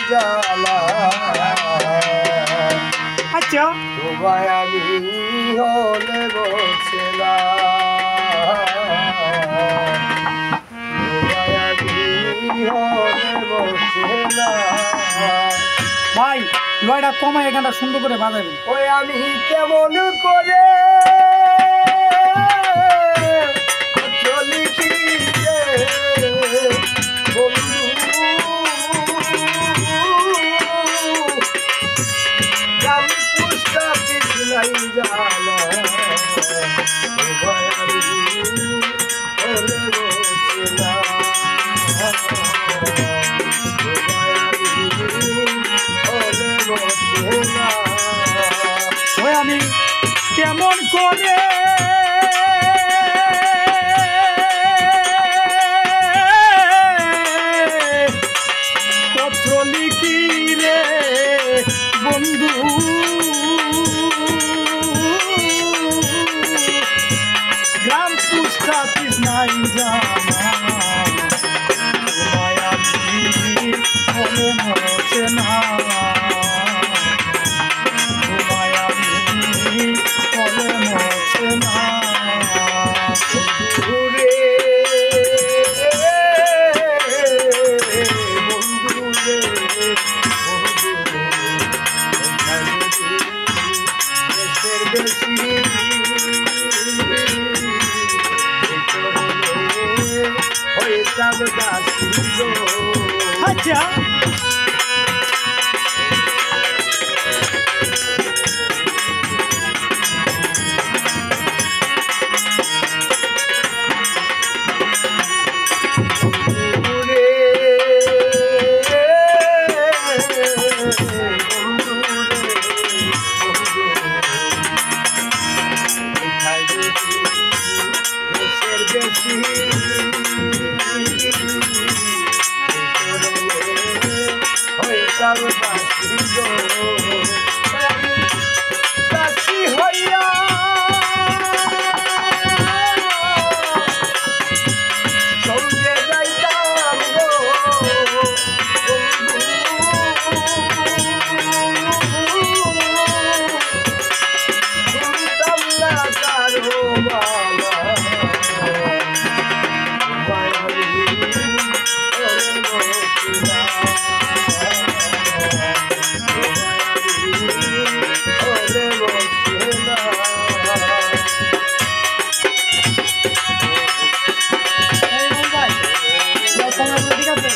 জ্বালা। আচ্ছা তোমায় আমি হলে বলছে না, তোমায় আমি হলে বলছে না। ভাই লয়টা কমায় এখানটা সুন্দর করে বাজাবেন। ওই আমি কেমন করে চলি কি রে বন্ধু, আমি পুষ্টা পিছলাই জানা। তোমায় আমি হলে বলছে না, ওই আমি কেমন করে পত্র লিখি রে বন্ধু, গ্রাম পুষ্টা কৃষ্ণাই জানা। তোমায় আমি মনে মরছে না, তোমায় আমি মনে মরছে না। বন্ধুরে বন্ধুরে দেশের বেশি হইতাম দাসী গো। আচ্ছা দাসী হইয়া সঙ্গে যাইতাম গো শুনতাম না কারো বাবা। ঠিক আছে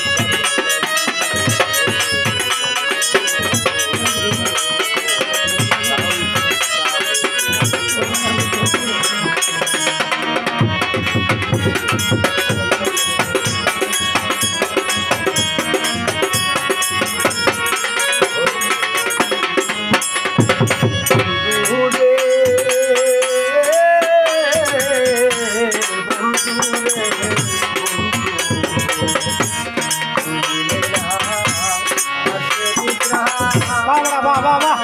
বাহ বাহ বাহ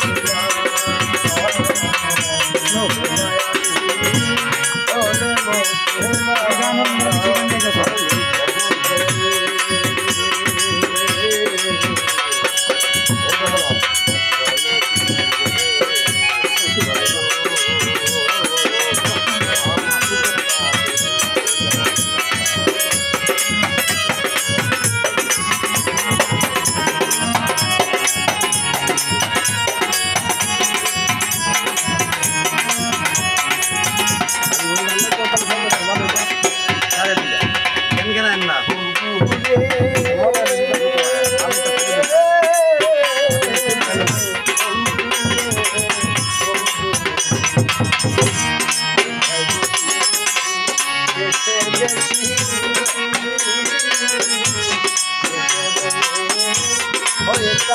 Oh,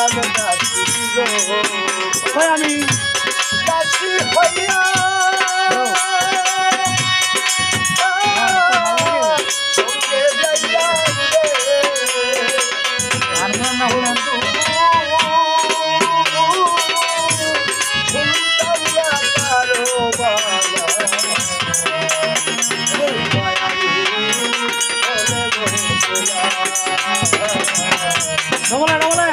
ভাই আমি হারমোনিয়াম না হলেন ডবল